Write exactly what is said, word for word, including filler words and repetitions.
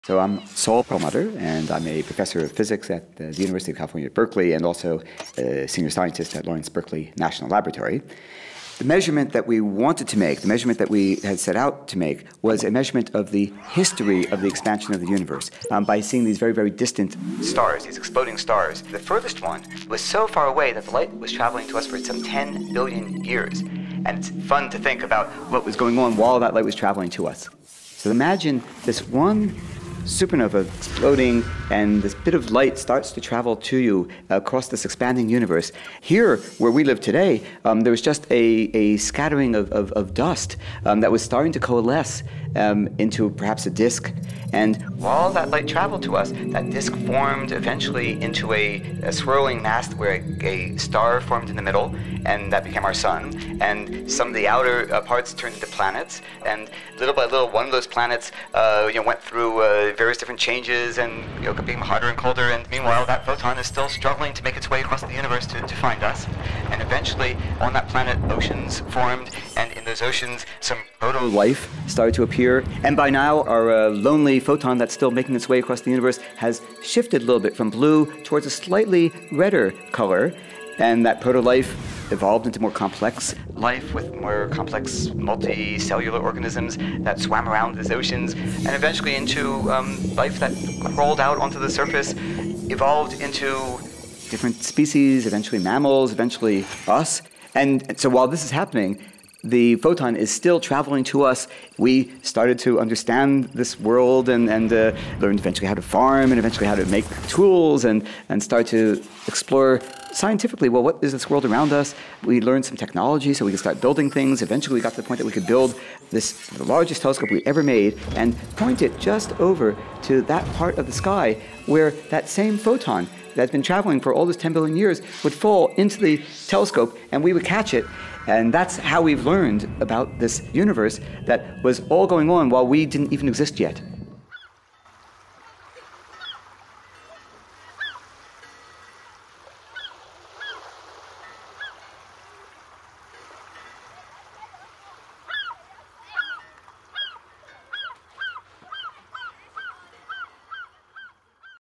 So I'm Saul Perlmutter, and I'm a professor of physics at the University of California at Berkeley and also a senior scientist at Lawrence Berkeley National Laboratory. The measurement that we wanted to make, the measurement that we had set out to make, was a measurement of the history of the expansion of the universe um, by seeing these very, very distant stars, these exploding stars. The furthest one was so far away that the light was traveling to us for some ten billion years. And it's fun to think about what was going on while that light was traveling to us. So imagine this one supernova exploding, and this bit of light starts to travel to you across this expanding universe. Here, where we live today, um, there was just a, a scattering of, of, of dust um, that was starting to coalesce um, into perhaps a disk. And while that light traveled to us, that disk formed eventually into a, a swirling mass where a, a star formed in the middle, and that became our sun. And some of the outer uh, parts turned into planets, and little by little, one of those planets uh, you know, went through uh, various different changes and you know, became hotter and colder. And meanwhile, that photon is still struggling to make its way across the universe to, to find us. And eventually, on that planet, oceans formed, and in those oceans, some proto-life started to appear. And by now, our uh, lonely photon that's still making its way across the universe has shifted a little bit from blue towards a slightly redder color. And that proto-life evolved into more complex life with more complex multicellular organisms that swam around these oceans, and eventually into um, life that crawled out onto the surface, evolved into different species, eventually mammals, eventually us. And so while this is happening, the photon is still traveling to us. We started to understand this world and, and uh, learned eventually how to farm and eventually how to make tools and, and start to explore scientifically, well, what is this world around us? We learned some technology so we could start building things. Eventually we got to the point that we could build this, the largest telescope we ever made, and point it just over to that part of the sky where that same photon that's been traveling for all those ten billion years would fall into the telescope and we would catch it. And that's how we've learned about this universe that was all going on while we didn't even exist yet.